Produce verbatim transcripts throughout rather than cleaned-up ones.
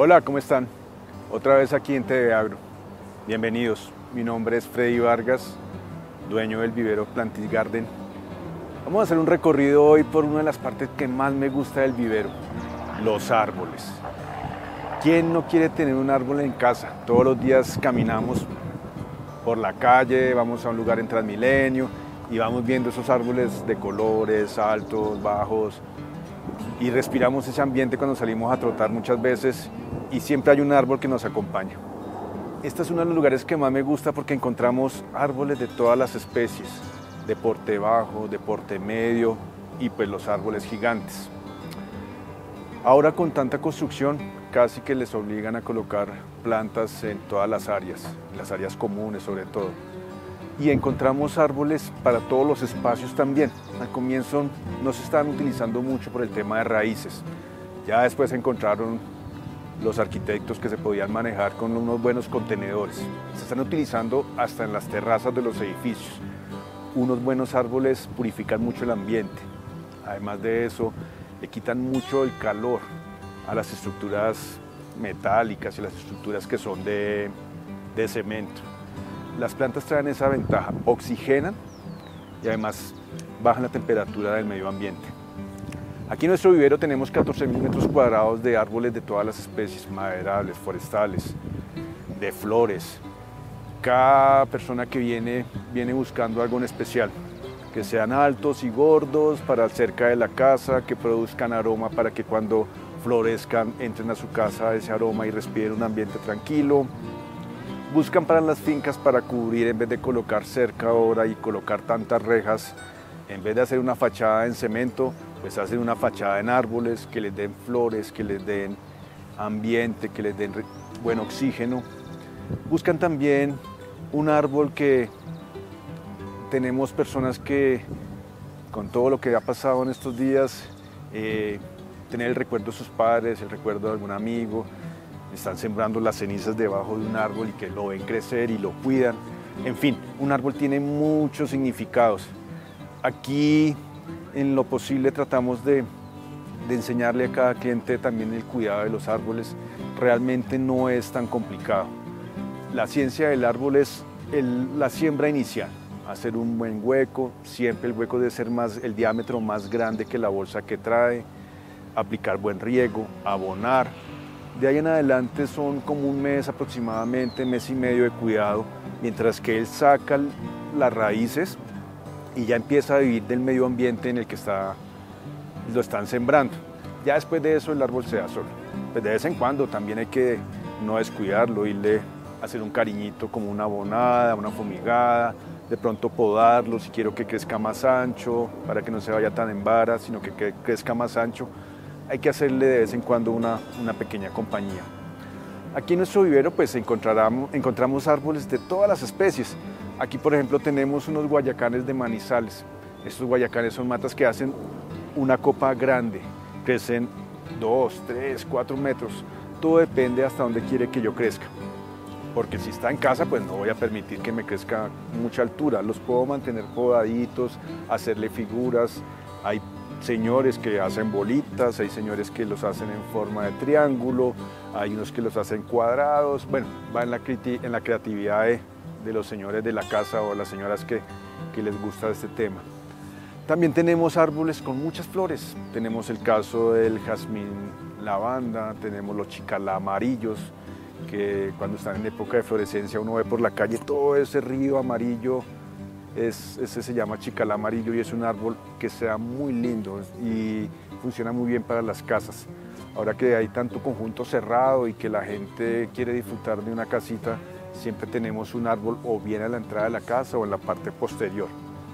Hola, ¿cómo están? Otra vez aquí en T V Agro. Bienvenidos. Mi nombre es Freddy Vargas, dueño del vivero Plantis Garden. Vamos a hacer un recorrido hoy por una de las partes que más me gusta del vivero, los árboles. ¿Quién no quiere tener un árbol en casa? Todos los días caminamos por la calle, vamos a un lugar en Transmilenio y vamos viendo esos árboles de colores, altos, bajos, y respiramos ese ambiente cuando salimos a trotar muchas veces y siempre hay un árbol que nos acompaña. Este es uno de los lugares que más me gusta porque encontramos árboles de todas las especies, de porte bajo, de porte medio y pues los árboles gigantes. Ahora con tanta construcción casi que les obligan a colocar plantas en todas las áreas, en las áreas comunes sobre todo. Y encontramos árboles para todos los espacios también. Al comienzo no se estaban utilizando mucho por el tema de raíces. Ya después encontraron los arquitectos que se podían manejar con unos buenos contenedores. Se están utilizando hasta en las terrazas de los edificios. Unos buenos árboles purifican mucho el ambiente. Además de eso, le quitan mucho el calor a las estructuras metálicas y las estructuras que son de, de cemento. Las plantas traen esa ventaja, oxigenan y además bajan la temperatura del medio ambiente. Aquí en nuestro vivero tenemos catorce mil metros cuadrados de árboles de todas las especies, maderables, forestales, de flores. Cada persona que viene, viene buscando algo en especial, que sean altos y gordos para cerca de la casa, que produzcan aroma para que cuando florezcan entren a su casa ese aroma y respiren un ambiente tranquilo. Buscan para las fincas para cubrir en vez de colocar cerca ahora y colocar tantas rejas, en vez de hacer una fachada en cemento, pues hacen una fachada en árboles que les den flores, que les den ambiente, que les den buen oxígeno. Buscan también un árbol que tenemos personas que, con todo lo que ha pasado en estos días, eh, tener el recuerdo de sus padres, el recuerdo de algún amigo, están sembrando las cenizas debajo de un árbol y que lo ven crecer y lo cuidan. En fin, un árbol tiene muchos significados. Aquí, en lo posible, tratamos de, de enseñarle a cada cliente también el cuidado de los árboles. Realmente no es tan complicado. La ciencia del árbol es el, la siembra inicial, hacer un buen hueco, siempre el hueco debe ser más, el diámetro más grande que la bolsa que trae, aplicar buen riego, abonar. De ahí en adelante son como un mes aproximadamente, mes y medio de cuidado, mientras que él saca las raíces y ya empieza a vivir del medio ambiente en el que está, lo están sembrando. Ya después de eso el árbol se da solo. Pues de vez en cuando también hay que no descuidarlo, irle a hacer un cariñito como una abonada, una fumigada, de pronto podarlo si quiero que crezca más ancho, para que no se vaya tan en vara, sino que, que crezca más ancho. Hay que hacerle de vez en cuando una, una pequeña compañía. Aquí en nuestro vivero pues encontramos, encontramos árboles de todas las especies. Aquí por ejemplo tenemos unos guayacanes de manizales. Estos guayacanes son matas que hacen una copa grande, crecen dos, tres, cuatro metros. Todo depende hasta dónde quiere que yo crezca. Porque si está en casa pues no voy a permitir que me crezca mucha altura. Los puedo mantener podaditos, hacerle figuras. Hay señores que hacen bolitas, hay señores que los hacen en forma de triángulo, hay unos que los hacen cuadrados. Bueno, va en la, en la creatividad de, de los señores de la casa o las señoras que, que les gusta este tema. También tenemos árboles con muchas flores. Tenemos el caso del jazmín lavanda, tenemos los chicalá amarillos, que cuando están en época de florescencia uno ve por la calle todo ese río amarillo. Es, ese se llama chicalá amarillo y es un árbol que sea muy lindo y funciona muy bien para las casas. Ahora que hay tanto conjunto cerrado y que la gente quiere disfrutar de una casita, siempre tenemos un árbol o bien a la entrada de la casa o en la parte posterior.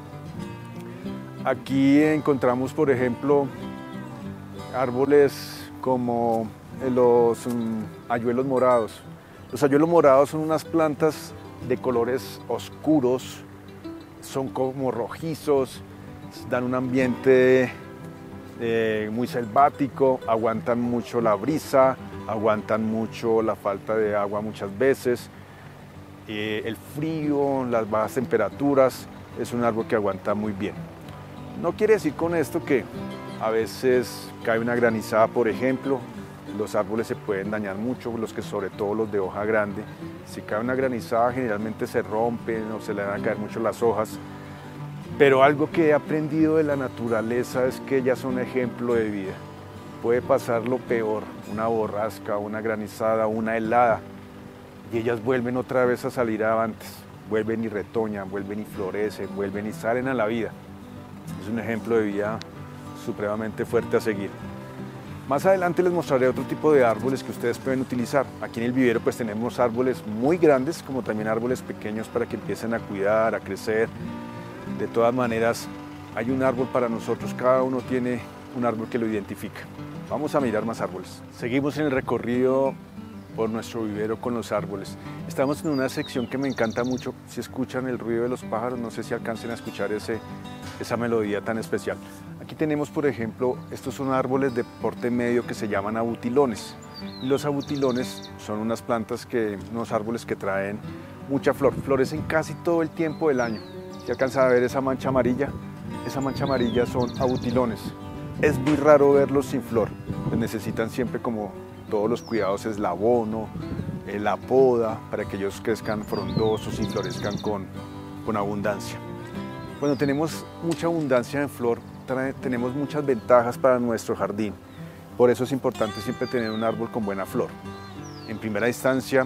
Aquí encontramos, por ejemplo, árboles como los um, ayuelos morados. Los ayuelos morados son unas plantas de colores oscuros, son como rojizos, dan un ambiente eh, muy selvático, aguantan mucho la brisa, aguantan mucho la falta de agua muchas veces, eh, el frío, las bajas temperaturas, es un árbol que aguanta muy bien. No quiere decir con esto que a veces cae una granizada, por ejemplo, los árboles se pueden dañar mucho, los que sobre todo los de hoja grande. Si cae una granizada generalmente se rompen o se le van a caer mucho las hojas. Pero algo que he aprendido de la naturaleza es que ellas son ejemplo de vida. Puede pasar lo peor, una borrasca, una granizada, una helada, y ellas vuelven otra vez a salir avantes, vuelven y retoñan, vuelven y florecen, vuelven y salen a la vida. Es un ejemplo de vida supremamente fuerte a seguir. Más adelante les mostraré otro tipo de árboles que ustedes pueden utilizar. Aquí en el vivero pues tenemos árboles muy grandes como también árboles pequeños para que empiecen a cuidar, a crecer. De todas maneras, hay un árbol para nosotros, cada uno tiene un árbol que lo identifica. Vamos a mirar más árboles. Seguimos en el recorrido por nuestro vivero con los árboles. Estamos en una sección que me encanta mucho. Si escuchan el ruido de los pájaros, no sé si alcancen a escuchar ese, esa melodía tan especial. Aquí tenemos, por ejemplo, estos son árboles de porte medio que se llaman abutilones. Y los abutilones son unas plantas, que, unos árboles que traen mucha flor. Florecen casi todo el tiempo del año. Si alcanzan a ver esa mancha amarilla, esa mancha amarilla son abutilones. Es muy raro verlos sin flor, pues necesitan siempre como todos los cuidados, es el abono, la poda, para que ellos crezcan frondosos y florezcan con, con abundancia. Cuando tenemos mucha abundancia en flor, trae, tenemos muchas ventajas para nuestro jardín. Por eso es importante siempre tener un árbol con buena flor. En primera instancia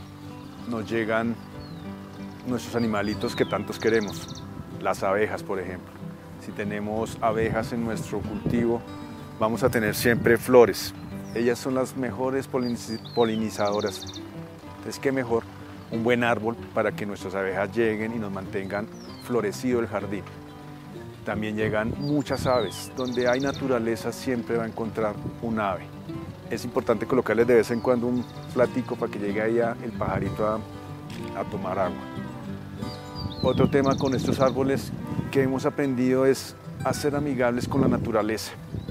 nos llegan nuestros animalitos que tantos queremos, las abejas, por ejemplo. Si tenemos abejas en nuestro cultivo, vamos a tener siempre flores. Ellas son las mejores polinizadoras. Entonces, ¿qué mejor? Un buen árbol para que nuestras abejas lleguen y nos mantengan florecido el jardín. También llegan muchas aves. Donde hay naturaleza siempre va a encontrar un ave. Es importante colocarles de vez en cuando un platico para que llegue ahí el pajarito a, a tomar agua. Otro tema con estos árboles que hemos aprendido es a ser amigables con la naturaleza.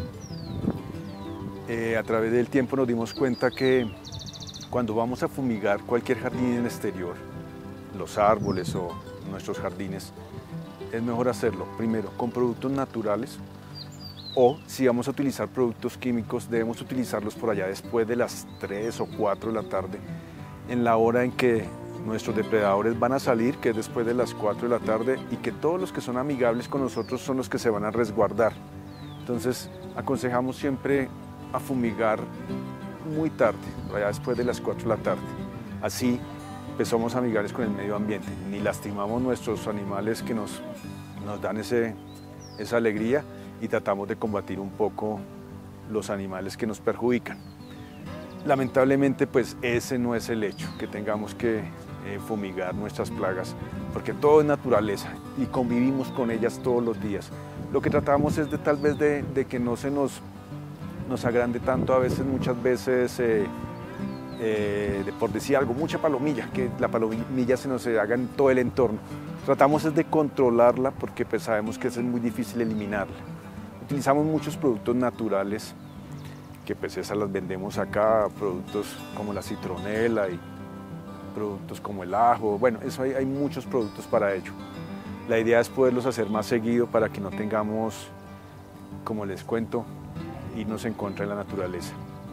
Eh, a través del tiempo nos dimos cuenta que cuando vamos a fumigar cualquier jardín en el exterior, los árboles o nuestros jardines, es mejor hacerlo primero con productos naturales, o si vamos a utilizar productos químicos debemos utilizarlos por allá después de las tres o cuatro de la tarde, en la hora en que nuestros depredadores van a salir, que es después de las cuatro de la tarde, y que todos los que son amigables con nosotros son los que se van a resguardar. Entonces aconsejamos siempre a fumigar muy tarde, allá después de las cuatro de la tarde. Así pues somos amigables con el medio ambiente, ni lastimamos nuestros animales que nos, nos dan ese, esa alegría, y tratamos de combatir un poco los animales que nos perjudican. Lamentablemente pues ese no es el hecho, que tengamos que eh, fumigar nuestras plagas, porque todo es naturaleza y convivimos con ellas todos los días. Lo que tratamos es de tal vez de, de que no se nos, nos agrande tanto, a veces, muchas veces, eh, eh, de, por decir algo, mucha palomilla, que la palomilla se nos haga en todo el entorno. Tratamos es de controlarla porque pues sabemos que es muy difícil eliminarla. Utilizamos muchos productos naturales, que pues esas las vendemos acá, productos como la citronela y productos como el ajo. Bueno, eso hay, hay muchos productos para ello. La idea es poderlos hacer más seguido para que no tengamos, como les cuento, irnos en contra de la naturaleza.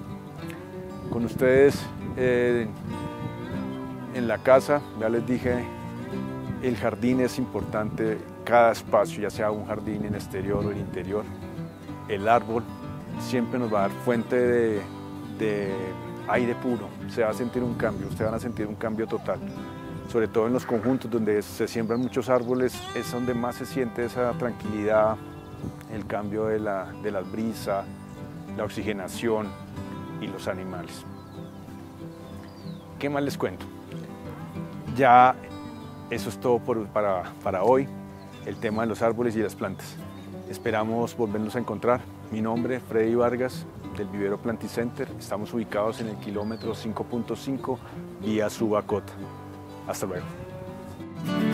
Con ustedes eh, en la casa, ya les dije, el jardín es importante, cada espacio, ya sea un jardín en exterior o en interior. El árbol siempre nos va a dar fuente de, de aire puro, se va a sentir un cambio, ustedes van a sentir un cambio total. Sobre todo en los conjuntos donde se siembran muchos árboles, es donde más se siente esa tranquilidad, el cambio de la, de la brisa, la oxigenación y los animales. ¿Qué más les cuento? Ya eso es todo por, para, para hoy, el tema de los árboles y las plantas. Esperamos volvernos a encontrar. Mi nombre es Freddy Vargas, del Vivero Planticenter. Estamos ubicados en el kilómetro cinco punto cinco, vía Subacota. Hasta luego.